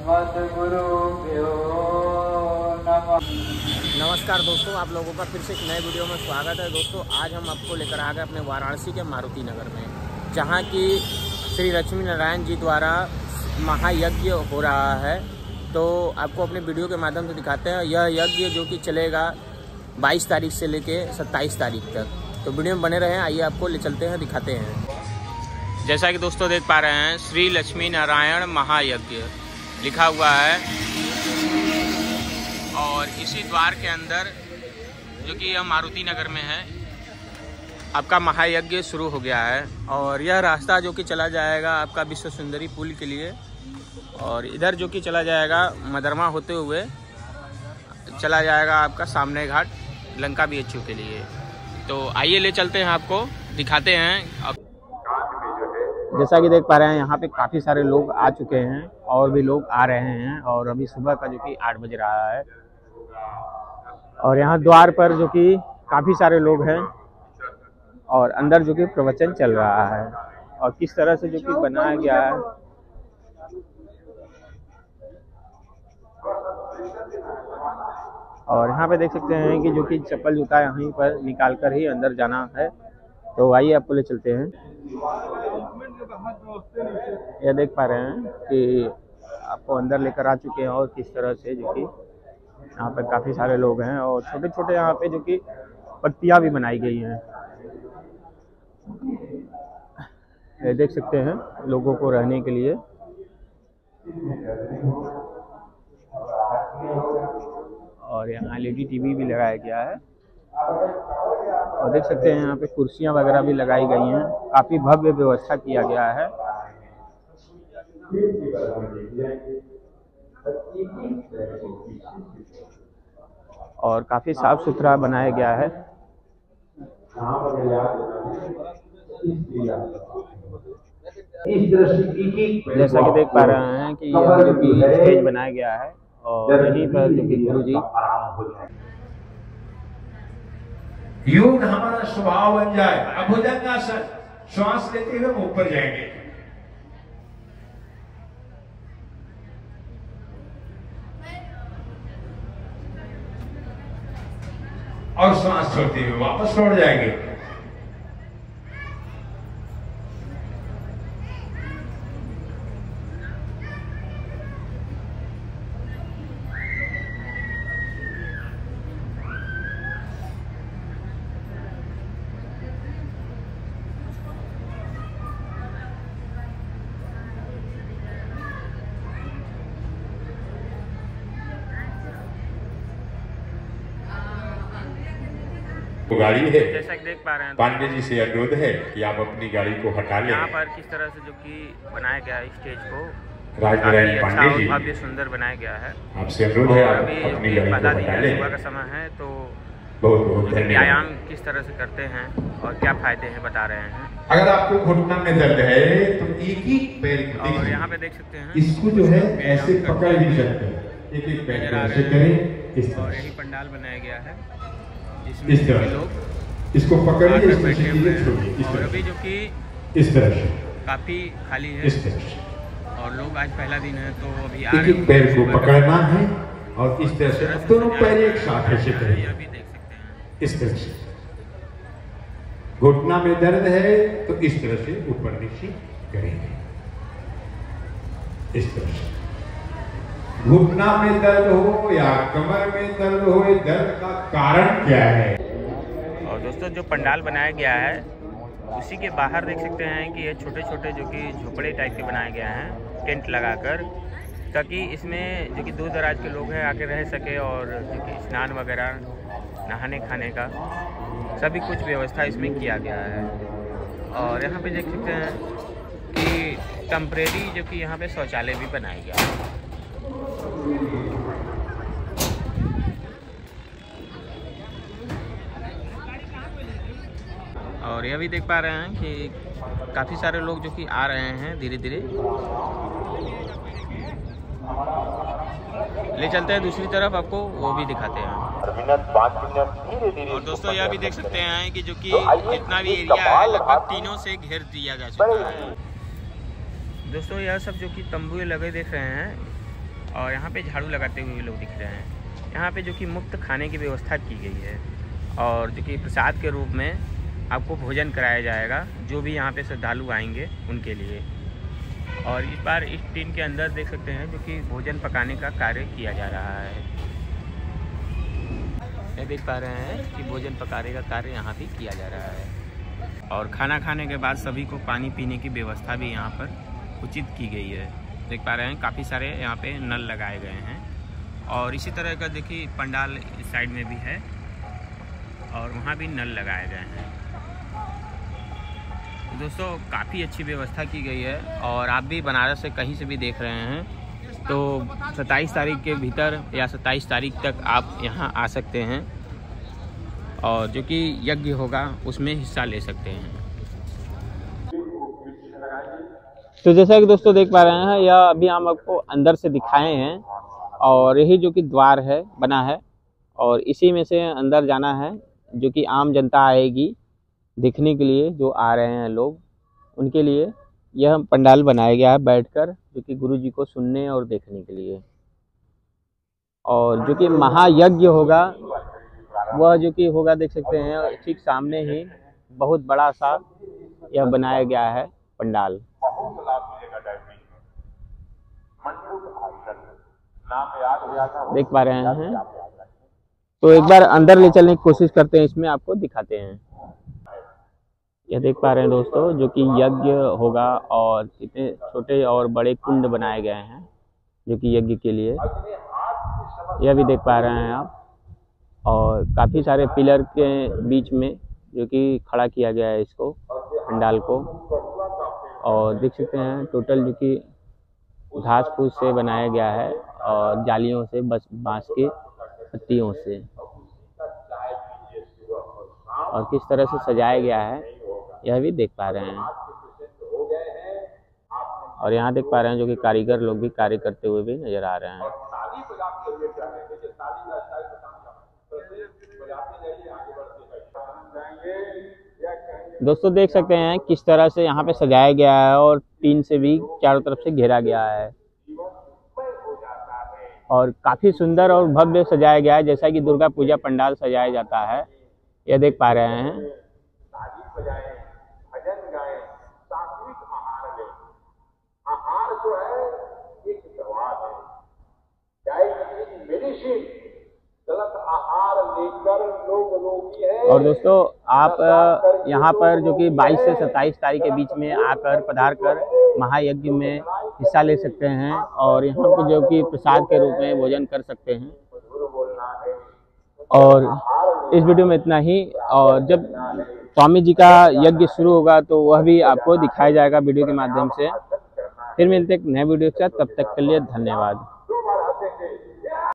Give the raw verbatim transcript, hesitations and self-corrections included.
नमस्कार दोस्तों, आप लोगों का फिर से एक नए वीडियो में स्वागत है। दोस्तों आज हम आपको लेकर आ गए अपने वाराणसी के मारुति नगर में, जहां की श्री लक्ष्मी नारायण जी द्वारा महायज्ञ हो रहा है। तो आपको अपने वीडियो के माध्यम से दिखाते हैं यह यज्ञ जो कि चलेगा बाईस तारीख से लेके सत्ताईस तारीख तक। तो वीडियो में बने रहें, आइए आपको ले चलते हैं, दिखाते हैं। जैसा कि दोस्तों देख पा रहे हैं, श्री लक्ष्मी नारायण महायज्ञ लिखा हुआ है और इसी द्वार के अंदर जो कि यह मारुति नगर में है, आपका महायज्ञ शुरू हो गया है। और यह रास्ता जो कि चला जाएगा आपका विश्व सुंदरी पुल के लिए, और इधर जो कि चला जाएगा मदरमा होते हुए चला जाएगा आपका सामने घाट लंका बी एच यू के लिए। तो आइए ले चलते हैं, आपको दिखाते हैं। अब जैसा कि देख पा रहे हैं, यहाँ पे काफ़ी सारे लोग आ चुके हैं और भी लोग आ रहे हैं, और अभी सुबह का जो कि आठ बज रहा है। और यहाँ द्वार पर जो कि काफ़ी सारे लोग हैं और अंदर जो कि प्रवचन चल रहा है और किस तरह से जो कि बनाया गया है। और यहाँ पे देख सकते हैं कि जो कि चप्पल जूता यहीं पर निकाल कर ही अंदर जाना है। तो आइए आपको ले चलते हैं। यह देख पा रहे हैं कि आपको अंदर लेकर आ चुके हैं और किस तरह से जो कि यहाँ पर काफ़ी सारे लोग हैं और छोटे छोटे यहाँ पे जो कि पत्तियाँ भी बनाई गई हैं। ये देख सकते हैं लोगों को रहने के लिए। और यहाँ एल ई डी टीवी भी लगाया गया है और देख सकते हैं यहाँ पे कुर्सियाँ वगैरह भी लगाई गई हैं। काफ़ी भव्य व्यवस्था किया गया है। और काफ़ी साफ सुथरा बनाया गया है। जैसा कि देख पा रहे हैं कि यहाँ जो कि स्टेज बनाया गया है और यहीं पर जो कि गुरु जी योग हमारा स्वभाव बन जाए। अब भुजंगासन, श्वास लेते हुए हम ऊपर जाएंगे और श्वास छोड़ते हुए वापस लौट जाएंगे। गाड़ी है, जैसा कि देख पा रहे हैं, पांडे जी से अनुरोध है कि आप अपनी गाड़ी को हटा लें। यहाँ पर किस तरह से जो कि बनाया गया है स्टेज को, राजनारायण पांडे जी, काफी सुंदर बनाया गया है। आपसे अनुरोध है आप अपनी गाड़ी को हटा लें। सुबह का समय है, तो बहुत बहुत धन्यवाद। व्यायाम किस तरह से करते हैं और क्या फायदे हैं बता रहे हैं। अगर आपको घुटना में दर्द है तो एक ही पैर को और यहाँ पे देख सकते हैं इसको जो है ऐसे पकड़ भी सकते हैं, एक एक पैर को ऐसे करें। और यही पंडाल बनाया गया है इस तरह लोग इसको पकड़िए, इसको छोड़िए। और अभी जो कि इस तरह से काफी खाली है इस तरह से, और लोग आज पहला दिन है तो अभी एक एक पैर को पकड़ना है और इस तरह से दोनों पैर एक साथ ऐसे करेंगे। अभी देख सकते हैं इस तरह से। घुटना में दर्द है तो इस तरह से ऊपर नीचे करेंगे, इस तरह से। घुटना में दर्द हो या कमर में दर्द हो, दर्द का कारण क्या है। और दोस्तों जो पंडाल बनाया गया है उसी के बाहर देख सकते हैं कि ये छोटे छोटे जो कि झोपड़े टाइप के बनाए गए हैं टेंट लगाकर, ताकि इसमें जो कि दूर दराज के लोग हैं आके रह सके और जो कि स्नान वगैरह, नहाने खाने का सभी कुछ व्यवस्था इसमें किया गया है। और यहाँ पे देख सकते हैं कि टेम्परेरी जो कि यहाँ पे शौचालय भी बनाया गया है। और यह भी देख पा रहे हैं कि काफ़ी सारे लोग जो कि आ रहे हैं धीरे धीरे। ले चलते हैं दूसरी तरफ, आपको वो भी दिखाते हैं। और दोस्तों यह भी देख सकते हैं कि जो कि जितना भी एरिया है लगभग तीनों से घेर दिया जा चुका है। दोस्तों यह सब जो कि तंबू लगे देख रहे हैं, और यहाँ पे झाड़ू लगाते हुए लोग दिख रहे हैं। यहाँ पे जो कि मुफ्त खाने की व्यवस्था की गई है और जो कि प्रसाद के रूप में आपको भोजन कराया जाएगा जो भी यहाँ पे श्रद्धालु आएंगे उनके लिए। और इस बार इस टीन के अंदर देख सकते हैं जो कि भोजन पकाने का कार्य किया जा रहा है। ये देख पा रहे हैं कि भोजन पकाने का कार्य यहाँ भी किया जा रहा है और खाना खाने के बाद सभी को पानी पीने की व्यवस्था भी यहाँ पर उचित की गई है। देख पा रहे हैं काफ़ी सारे यहाँ पे नल लगाए गए हैं और इसी तरह का देखिए पंडाल इस साइड में भी है और वहाँ भी नल लगाए गए हैं। दोस्तों काफ़ी अच्छी व्यवस्था की गई है और आप भी बनारस से कहीं से भी देख रहे हैं तो सत्ताईस तारीख के भीतर या सत्ताईस तारीख तक आप यहाँ आ सकते हैं और जो कि यज्ञ होगा उसमें हिस्सा ले सकते हैं। तो जैसा कि दोस्तों देख पा रहे हैं यह अभी हम आपको अंदर से दिखाए हैं और यही जो कि द्वार है बना है और इसी में से अंदर जाना है जो कि आम जनता आएगी देखने के लिए, जो आ रहे हैं लोग उनके लिए यह पंडाल बनाया गया है बैठकर जो कि गुरु जी को सुनने और देखने के लिए। और जो कि महायज्ञ होगा वह जो कि होगा देख सकते हैं ठीक सामने ही बहुत बड़ा सा यह बनाया गया है पंडाल। देख पा रहे हैं तो एक बार अंदर ले चलने की कोशिश करते हैं, इसमें आपको दिखाते हैं। यह देख पा रहे हैं दोस्तों जो कि यज्ञ होगा और कितने छोटे और बड़े कुंड बनाए गए हैं जो कि यज्ञ के लिए, यह भी देख पा रहे हैं आप। और काफ़ी सारे पिलर के बीच में जो कि खड़ा किया गया है इसको पंडाल को और देख सकते हैं टोटल जो कि घास फूस से बनाया गया है और जालियों से, बस बांस के पत्तियों से और किस तरह से सजाया गया है यह भी देख पा रहे हैं। और यहाँ देख पा रहे हैं जो कि कारीगर लोग भी कार्य करते हुए भी नजर आ रहे हैं। दोस्तों देख सकते हैं किस तरह से यहाँ पे सजाया गया है और टीन से भी चारों तरफ से घेरा गया है और काफी सुंदर और भव्य सजाया गया है जैसा कि दुर्गा पूजा पंडाल सजाया जाता है। यह देख पा रहे हैं। और दोस्तों आप यहाँ पर जो कि बाईस से सत्ताईस तारीख के बीच में आकर पधार कर महायज्ञ में हिस्सा ले सकते हैं और यहाँ पर जो कि प्रसाद के रूप में भोजन कर सकते हैं। और इस वीडियो में इतना ही और जब स्वामी जी का यज्ञ शुरू होगा तो वह भी आपको दिखाया जाएगा वीडियो के माध्यम से। फिर मिलते हैं एक नए वीडियो के साथ, तब तक के लिए धन्यवाद।